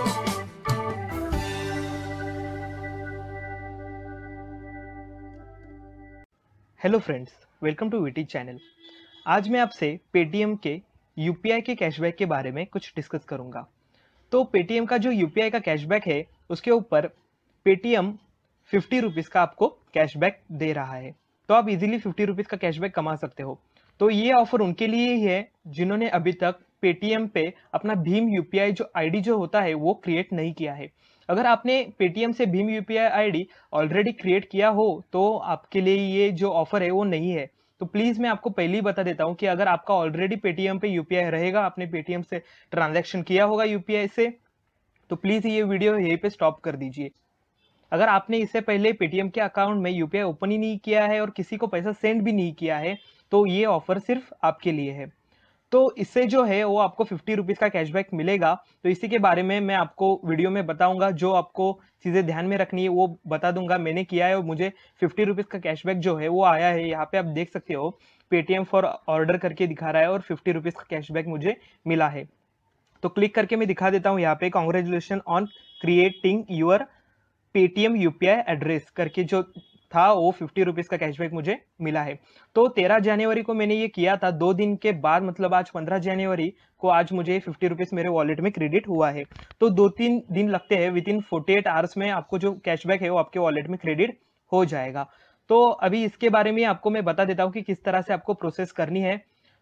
Hello friends, welcome to VT channel. आज मैं आपसे पेटीएम के यूपीआई के कैशबैक के बारे में कुछ डिस्कस करूंगा। तो पेटीएम का जो यूपीआई का कैशबैक है, उसके ऊपर पेटीएम 50 रुपीज़ का आपको कैशबैक दे रहा है। तो आप इजीली 50 रुपीज़ का कैशबैक कमा सकते हो। तो ये ऑफर उनके लिए ही है जिन्होंने अभी तक पेटीएम पे अपना भीम यूपीआई जो आईडी जो होता है वो क्रिएट नहीं किया है। अगर आपने पेटीएम से भीम यूपीआई आईडी ऑलरेडी क्रिएट किया हो तो आपके लिए ये जो ऑफर है वो नहीं है। तो प्लीज मैं आपको पहले ही बता देता हूँ कि अगर आपका ऑलरेडी पेटीएम पे यूपीआई रहेगा, आपने पेटीएम से ट्रांजैक्शन किया होगा यूपीआई से, तो प्लीज ये वीडियो यहीं पे स्टॉप कर दीजिए। अगर आपने इससे पहले पेटीएम के अकाउंट में यूपीआई ओपन ही नहीं किया है और किसी को पैसा सेंड भी नहीं किया है तो ये ऑफर सिर्फ आपके लिए है। तो इससे जो है वो आपको 50 रुपीज का कैशबैक मिलेगा। तो इसी के बारे में मैं आपको वीडियो में बताऊंगा, जो आपको चीजें ध्यान में रखनी है वो बता दूंगा। मैंने किया है और मुझे 50 रुपीज का कैशबैक जो है वो आया है। यहाँ पे आप देख सकते हो पेटीएम फॉर ऑर्डर करके दिखा रहा है और 50 रुपीज का कैशबैक मुझे मिला है। तो क्लिक करके मैं दिखा देता हूँ यहाँ पे, congratulation on creating your Paytm UPI address करके जो था वो 50 रुपीज का कैशबैक मुझे मिला है। तो 13 जनवरी को मैंने ये किया था, 2 दिन के बाद मतलब आज 15 जनवरी को आज मुझे 50 रुपीज मेरे वॉलेट में क्रेडिट हुआ है। तो 2-3 दिन लगते हैं, विद इन 48 आवर्स में आपको जो कैशबैक है वो आपके वॉलेट में क्रेडिट हो जाएगा। तो अभी इसके बारे में आपको मैं बता देता हूँ कि किस तरह से आपको प्रोसेस करनी है।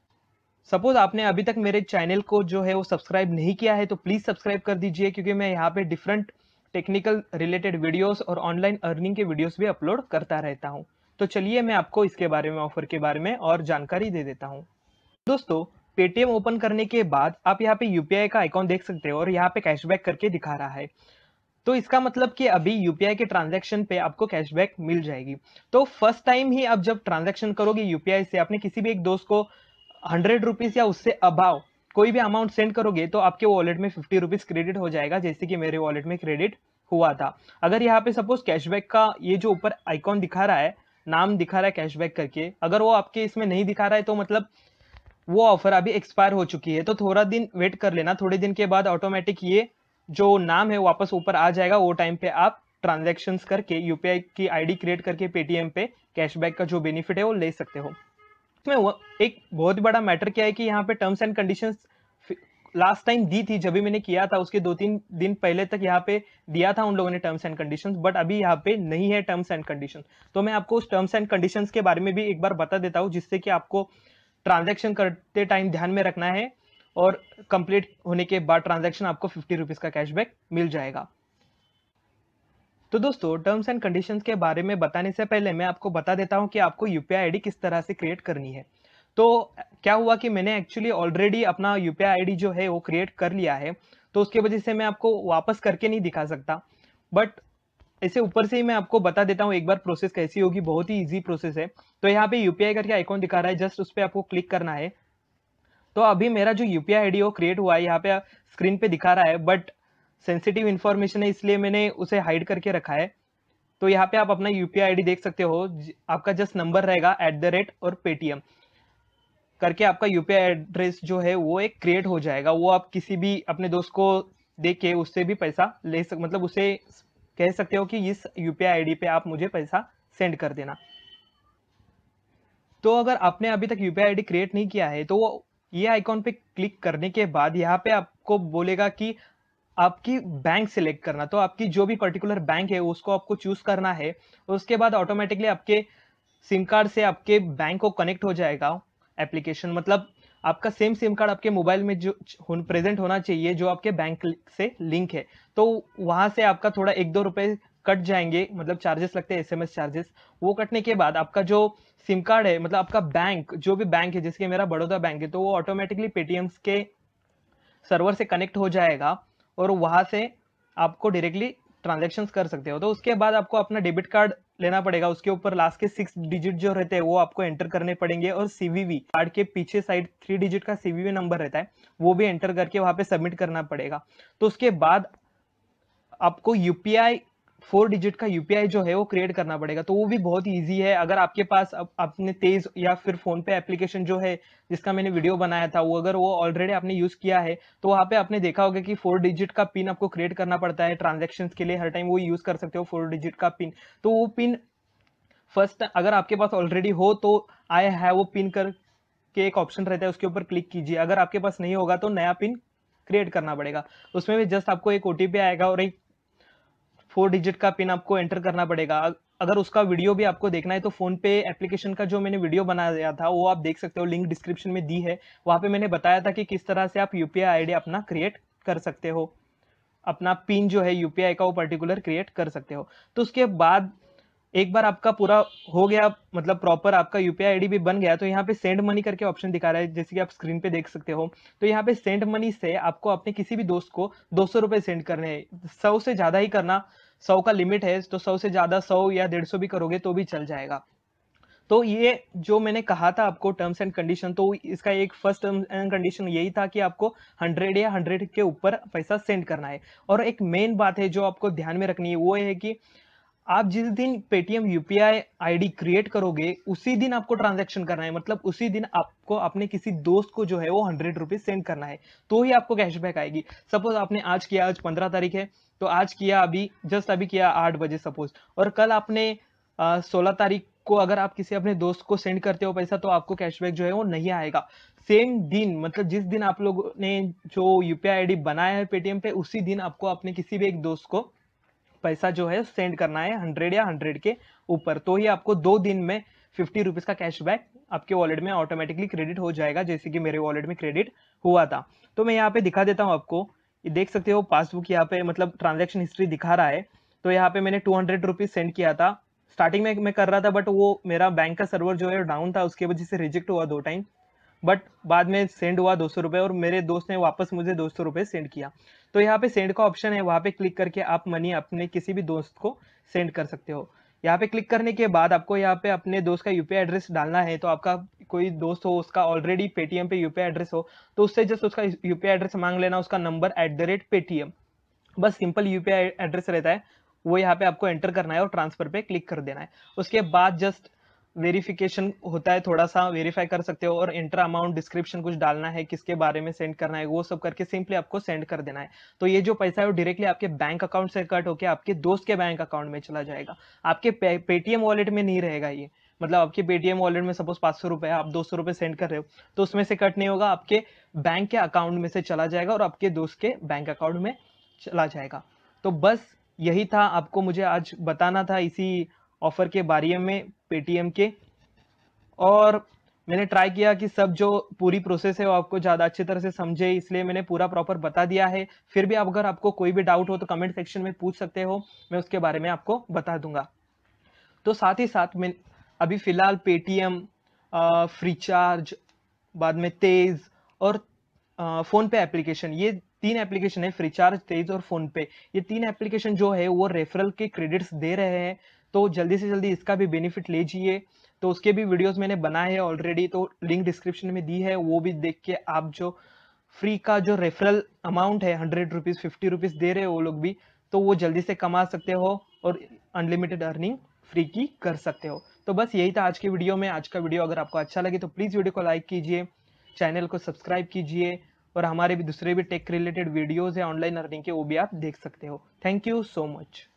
सपोज आपने अभी तक मेरे चैनल को जो है वो सब्सक्राइब नहीं किया है तो प्लीज सब्सक्राइब कर दीजिए, क्योंकि मैं यहाँ पे डिफरेंट टेक्निकल रिलेटेड वीडियोस और ऑनलाइन अर्निंग के वीडियोस भी अपलोड करता रहता हूँ। तो चलिए मैं आपको इसके बारे में, ऑफर के बारे में और जानकारी दे देता हूँ। दोस्तों, पेटीएम ओपन करने के बाद आप यहाँ पे यूपीआई का आइकॉन देख सकते हो और यहाँ पे कैशबैक करके दिखा रहा है। तो इसका मतलब कि अभी यूपीआई के ट्रांजैक्शन पे आपको कैशबैक मिल जाएगी। तो फर्स्ट टाइम ही आप जब ट्रांजैक्शन करोगे यूपीआई से, आपने किसी भी एक दोस्त को 100 रुपीज या उससे अबाव कोई भी अमाउंट सेंड करोगे तो आपके वॉलेट में 50 रुपीज क्रेडिट हो जाएगा, जैसे कि मेरे वॉलेट में क्रेडिट हुआ था। अगर यहाँ पे सपोज कैशबैक का ये जो ऊपर आइकॉन दिखा रहा है, नाम दिखा रहा है कैशबैक करके, अगर वो आपके इसमें नहीं दिखा रहा है तो मतलब वो ऑफर अभी एक्सपायर हो चुकी है। तो थोड़ा दिन वेट कर लेना, थोड़े दिन के बाद ऑटोमेटिक ये जो नाम है वापस ऊपर आ जाएगा। वो टाइम पे आप ट्रांजैक्शंस करके यूपीआई की आईडी क्रिएट करके पेटीएम पे कैशबैक का जो बेनिफिट है वो ले सकते हो। इसमें एक बहुत बड़ा मैटर क्या है कि यहाँ पे terms and conditions last time दी थी, जब भी मैंने किया था उसके 2-3 दिन पहले तक यहाँ पे दिया था उन लोगों ने टर्म्स एंड कंडीशंस, बट अभी यहाँ पे नहीं है टर्म्स एंड कंडीशंस। तो मैं आपको उस टर्म्स एंड कंडीशंस के बारे में भी एक बार बता देता हूँ, जिससे कि आपको ट्रांजैक्शन करते टाइम ध्यान में रखना है और कंप्लीट होने के बाद ट्रांजैक्शन आपको 50 रुपीज का कैशबैक मिल जाएगा। तो दोस्तों, टर्म्स एंड कंडीशंस के बारे में बताने से पहले मैं आपको बता देता हूं कि आपको यूपीआई आईडी किस तरह से क्रिएट करनी है। तो क्या हुआ कि मैंने एक्चुअली ऑलरेडी अपना यूपीआई आईडी जो है वो क्रिएट कर लिया है, तो उसके वजह से मैं आपको वापस करके नहीं दिखा सकता। बट ऐसे ऊपर से ही मैं आपको बता देता हूँ एक बार प्रोसेस कैसी होगी। बहुत ही इजी प्रोसेस है। तो यहाँ पे यूपीआई करके आइकॉन दिखा रहा है, जस्ट उस पर आपको क्लिक करना है। तो अभी मेरा जो यूपीआई आईडी वो क्रिएट हुआ है, यहाँ पे स्क्रीन पे दिखा रहा है, बट सेंसिटिव इंफॉर्मेशन है इसलिए मैंने उसे हाइड करके रखा है। तो यहाँ पे आप अपना यूपीआई आईडी देख सकते हो, आपका जस्ट नंबर रहेगा @ और पेटीएम करके आपका यूपीआई एड्रेस जो है वो एक क्रिएट हो जाएगा। वो आप किसी भी अपने दोस्त को दे के उससे भी पैसा ले मतलब उसे कह सकते हो कि इस यूपीआई आईडी पे आप मुझे पैसा सेंड कर देना। तो अगर आपने अभी तक यूपीआई आईडी क्रिएट नहीं किया है तो वो ये आइकॉन पे क्लिक करने के बाद यहाँ पे आपको बोलेगा कि आपकी बैंक सिलेक्ट करना। तो आपकी जो भी पर्टिकुलर बैंक है उसको आपको चूज करना है। उसके बाद ऑटोमेटिकली आपके सिम कार्ड से आपके बैंक को कनेक्ट हो जाएगा एप्लीकेशन, मतलब आपका सेम सिम कार्ड आपके मोबाइल में जो प्रेजेंट होना चाहिए जो आपके बैंक से लिंक है। तो वहां से आपका थोड़ा 1-2 रुपए कट जाएंगे, मतलब चार्जेस लगते हैं, एसएमएस चार्जेस। वो कटने के बाद आपका जो सिम कार्ड है, मतलब आपका बैंक, जो भी बैंक है, जैसे मेरा बड़ौदा बैंक है, तो वो ऑटोमेटिकली पेटीएम के सर्वर से कनेक्ट हो जाएगा और वहां से आपको डायरेक्टली ट्रांजैक्शंस कर सकते हो। तो उसके बाद आपको अपना डेबिट कार्ड लेना पड़ेगा, उसके ऊपर लास्ट के 6 डिजिट जो रहते हैं वो आपको एंटर करने पड़ेंगे, और सीवीवी कार्ड के पीछे साइड 3 डिजिट का सीवीवी नंबर रहता है, वो भी एंटर करके वहां पे सबमिट करना पड़ेगा। तो उसके बाद आपको यूपीआई 4 डिजिट का यूपीआई जो है वो क्रिएट करना पड़ेगा। तो वो भी बहुत ईजी है। अगर आपके पास आपने तेज या फिर फोन पे एप्लीकेशन जो है जिसका मैंने वीडियो बनाया था, वो अगर वो ऑलरेडी आपने यूज किया है तो वहां पे आपने देखा होगा कि 4 डिजिट का पिन आपको क्रिएट करना पड़ता है ट्रांजेक्शन के लिए। हर टाइम वो यूज कर सकते हो 4 डिजिट का पिन। तो वो पिन फर्स्ट अगर आपके पास ऑलरेडी हो तो आई हैव वो पिन कर के एक ऑप्शन रहता है, उसके ऊपर क्लिक कीजिए। अगर आपके पास नहीं होगा तो नया पिन क्रिएट करना पड़ेगा। उसमें भी जस्ट आपको एक ओटीपी आएगा और एक 4 डिजिट का पिन आपको एंटर करना पड़ेगा। अगर उसका वीडियो भी आपको देखना है तो फोन पे एप्लीकेशन का जो मैंने वीडियो बनाया था वो आप देख सकते हो, लिंक डिस्क्रिप्शन में दी है। वहां पे मैंने बताया था कि किस तरह से आप यूपीआई आईडी अपना क्रिएट कर सकते हो, अपना पिन जो है यूपीआई का वो पर्टिकुलर क्रिएट कर सकते हो। तो उसके बाद एक बार आपका पूरा हो गया, मतलब प्रॉपर आपका यूपीआई आईडी भी बन गया, तो यहाँ पे सेंड मनी करके ऑप्शन दिखा रहा है, जैसे कि आप स्क्रीन पे देख सकते हो। तो यहाँ पे सेंड मनी से आपको अपने किसी भी दोस्त को 200 रुपए सेंड करने हैं। 100 से ज्यादा ही करना, 100 का लिमिट है, तो 100 से ज्यादा 100 या 150 भी करोगे तो भी चल जाएगा। तो ये जो मैंने कहा था आपको टर्म्स एंड कंडीशन, तो इसका एक फर्स्ट टर्म्स एंड कंडीशन यही था कि आपको 100 या 100 के ऊपर पैसा सेंड करना है। और एक मेन बात है जो आपको ध्यान में रखनी है, वो है कि आप जिस दिन पेटीएम यूपीआई आईडी क्रिएट करोगे उसी दिन आपको ट्रांजैक्शन करना है। मतलब उसी दिन आपको अपने किसी दोस्त को जो है वो 100 रुपीज सेंड करना है, तो ही आपको कैशबैक आएगी। सपोज आपने आज किया, आज 15 तारीख है, तो आज किया, अभी जस्ट अभी किया 8 बजे सपोज, और कल आपने 16 तारीख को अगर आप किसी अपने दोस्त को सेंड करते हो पैसा, तो आपको कैशबैक जो है वो नहीं आएगा। सेम दिन, मतलब जिस दिन आप लोगों ने जो यूपीआई आईडी बनाया है पेटीएम पे, उसी दिन आपको अपने किसी भी एक दोस्त को पैसा जो है सेंड करना है 100 या 100 के ऊपर, तो ही आपको 2 दिन में 50 रुपीज का कैशबैक आपके वॉलेट में ऑटोमेटिकली क्रेडिट हो जाएगा, जैसे कि मेरे वॉलेट में क्रेडिट हुआ था। तो मैं यहाँ पे दिखा देता हूँ आपको, ये देख सकते हो पासबुक यहाँ पे, मतलब ट्रांजेक्शन हिस्ट्री दिखा रहा है। तो यहाँ पे मैंने 200 रुपीज सेंड किया था। स्टार्टिंग में मैं कर रहा था, बट वो मेरा बैंक का सर्वर जो है डाउन था, उसकी वजह से रिजेक्ट हुआ 2 टाइम। बट बाद में सेंड हुआ 200 रुपए, और मेरे दोस्त ने वापस मुझे 200 रुपए सेंड किया। तो यहाँ पे सेंड का ऑप्शन है, वहां पे क्लिक करके आप मनी अपने किसी भी दोस्त को सेंड कर सकते हो। यहाँ पे क्लिक करने के बाद आपको यहाँ पे अपने दोस्त का यूपीआई एड्रेस डालना है। तो आपका कोई दोस्त हो, उसका ऑलरेडी पेटीएम पे यूपीआई एड्रेस हो, तो उससे जस्ट उसका यूपीआई एड्रेस मांग लेना, उसका नंबर @पेटीएम, बस सिंपल यूपीआई एड्रेस रहता है, वो यहाँ पे आपको एंटर करना है और ट्रांसफर पे क्लिक कर देना है। उसके बाद जस्ट वेरिफिकेशन होता है, थोड़ा सा वेरीफाई कर सकते हो, और इंटर अमाउंट डिस्क्रिप्शन कुछ डालना है, किसके बारे में सेंड करना है, वो सब करके सिंपली आपको सेंड कर देना है। तो ये जो पैसा है वो डायरेक्टली आपके बैंक अकाउंट से कट होकर आपके दोस्त के बैंक अकाउंट में चला जाएगा, आपके पेटीएम वॉलेट में नहीं रहेगा ये। मतलब आपके पेटीएम वॉलेट में सपोज 500 रुपए है, आप 200 रुपए सेंड कर रहे हो, तो उसमें से कट नहीं होगा, आपके बैंक के अकाउंट में से चला जाएगा और आपके दोस्त के बैंक अकाउंट में चला जाएगा। तो बस यही था, आपको मुझे आज बताना था इसी ऑफर के बारे में पेटीएम के। और मैंने ट्राई किया कि सब जो पूरी प्रोसेस है वो आपको ज्यादा अच्छी तरह से समझे, इसलिए मैंने पूरा प्रॉपर बता दिया है। फिर भी अगर आपको कोई भी डाउट हो तो कमेंट सेक्शन में पूछ सकते हो, मैं उसके बारे में आपको बता दूंगा। तो साथ ही साथ मैं अभी फिलहाल पेटीएम, फ्रीचार्ज, बाद में तेज और फोन पे एप्लीकेशन, ये 3 एप्लीकेशन है, फ्रीचार्ज, तेज और फोन पे, ये 3 एप्लीकेशन जो है वो रेफरल के क्रेडिट्स दे रहे हैं। तो जल्दी से जल्दी इसका भी बेनिफिट लीजिए। तो उसके भी वीडियोस मैंने बनाए हैं ऑलरेडी, तो लिंक डिस्क्रिप्शन में दी है, वो भी देख के आप जो फ्री का जो रेफरल अमाउंट है 100 रुपीज 50 रुपीज दे रहे हो वो लोग भी, तो वो जल्दी से कमा सकते हो और अनलिमिटेड अर्निंग फ्री की कर सकते हो। तो बस यही था आज की वीडियो में। आज का वीडियो अगर आपको अच्छा लगे तो प्लीज वीडियो को लाइक कीजिए, चैनल को सब्सक्राइब कीजिए, और हमारे भी दूसरे भी टेक रिलेटेड वीडियोस है ऑनलाइन अर्निंग के, वो भी आप देख सकते हो। Thank you so much.